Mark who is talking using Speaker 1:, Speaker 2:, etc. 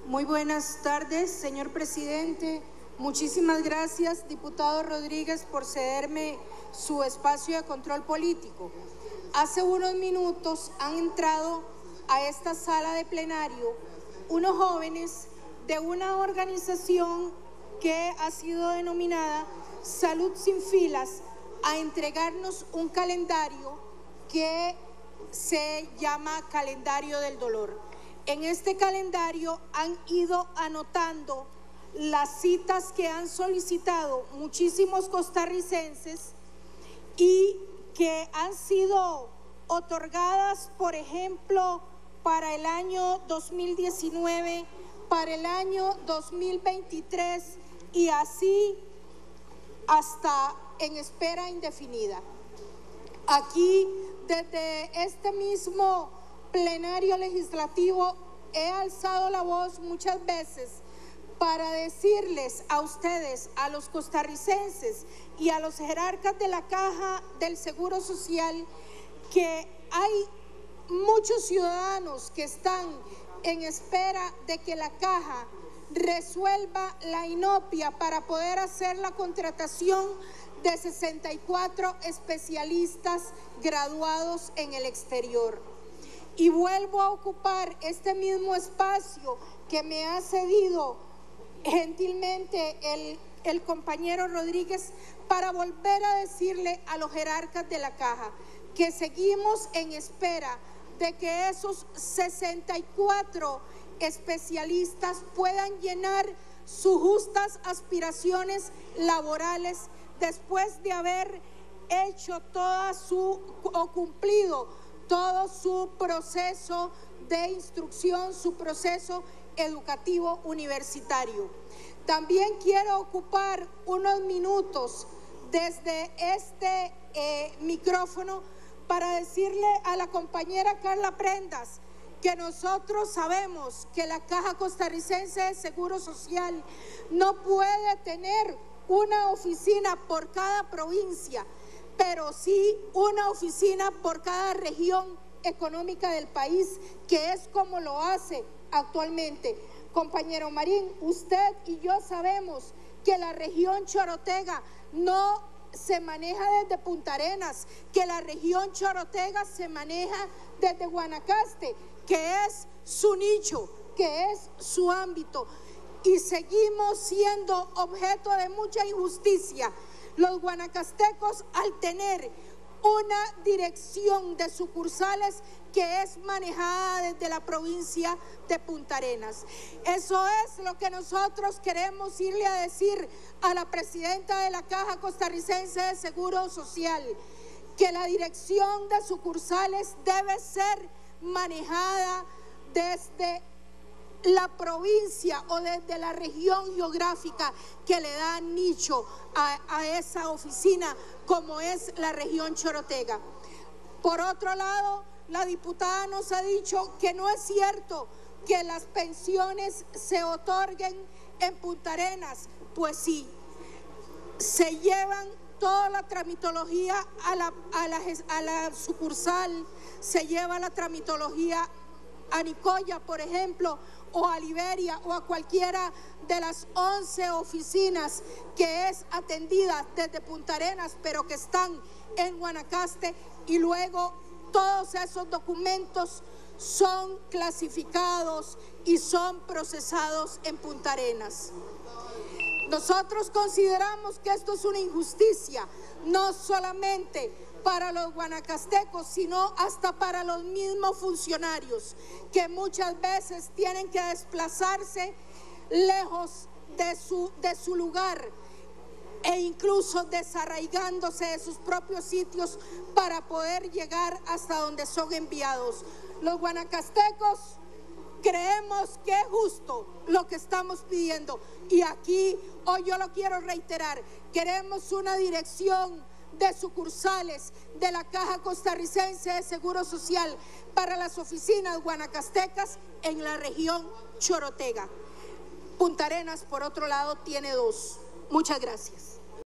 Speaker 1: Muy buenas tardes, señor presidente. Muchísimas gracias, diputado Rodríguez, por cederme su espacio de control político. Hace unos minutos han entrado a esta sala de plenario unos jóvenes de una organización que ha sido denominada Salud Sin Filas a entregarnos un calendario que se llama Calendario del Dolor. En este calendario han ido anotando las citas que han solicitado muchísimos costarricenses y que han sido otorgadas, por ejemplo, para el año 2019, para el año 2023 y así hasta en espera indefinida. Aquí, desde este mismo plenario legislativo, he alzado la voz muchas veces para decirles a ustedes, a los costarricenses y a los jerarcas de la Caja del Seguro Social, que hay muchos ciudadanos que están en espera de que la Caja resuelva la inopia para poder hacer la contratación de 64 especialistas graduados en el exterior. Y vuelvo a ocupar este mismo espacio que me ha cedido gentilmente el compañero Rodríguez para volver a decirle a los jerarcas de la Caja que seguimos en espera de que esos 64 especialistas puedan llenar sus justas aspiraciones laborales después de haber hecho cumplido todo su proceso de instrucción, su proceso educativo universitario. También quiero ocupar unos minutos desde este micrófono para decirle a la compañera Carla Prendas que nosotros sabemos que la Caja Costarricense de Seguro Social no puede tener una oficina por cada provincia, pero sí una oficina por cada región económica del país, que es como lo hace actualmente. Compañero Marín, usted y yo sabemos que la región Chorotega no se maneja desde Punta Arenas, que la región Chorotega se maneja desde Guanacaste, que es su nicho, que es su ámbito, y seguimos siendo objeto de mucha injusticia los guanacastecos al tener una dirección de sucursales que es manejada desde la provincia de Punta Arenas. Eso es lo que nosotros queremos irle a decir a la presidenta de la Caja Costarricense de Seguro Social, que la dirección de sucursales debe ser manejada desde la provincia o desde la región geográfica que le da nicho a esa oficina, como es la región Chorotega. Por otro lado, la diputada nos ha dicho que no es cierto que las pensiones se otorguen en Punta Arenas. Pues sí, se llevan toda la tramitología a la sucursal, se lleva la tramitología a Nicoya, por ejemplo, o a Liberia, o a cualquiera de las 11 oficinas que es atendida desde Punta Arenas, pero que están en Guanacaste, y luego todos esos documentos son clasificados y son procesados en Punta Arenas. Nosotros consideramos que esto es una injusticia, no solamente para los guanacastecos, sino hasta para los mismos funcionarios, que muchas veces tienen que desplazarse lejos de su lugar e incluso desarraigándose de sus propios sitios para poder llegar hasta donde son enviados. Los guanacastecos creemos que es justo lo que estamos pidiendo, y aquí hoy yo lo quiero reiterar: queremos una dirección de sucursales de la Caja Costarricense de Seguro Social para las oficinas guanacastecas en la región Chorotega. Punta Arenas, por otro lado, tiene 2. Muchas gracias.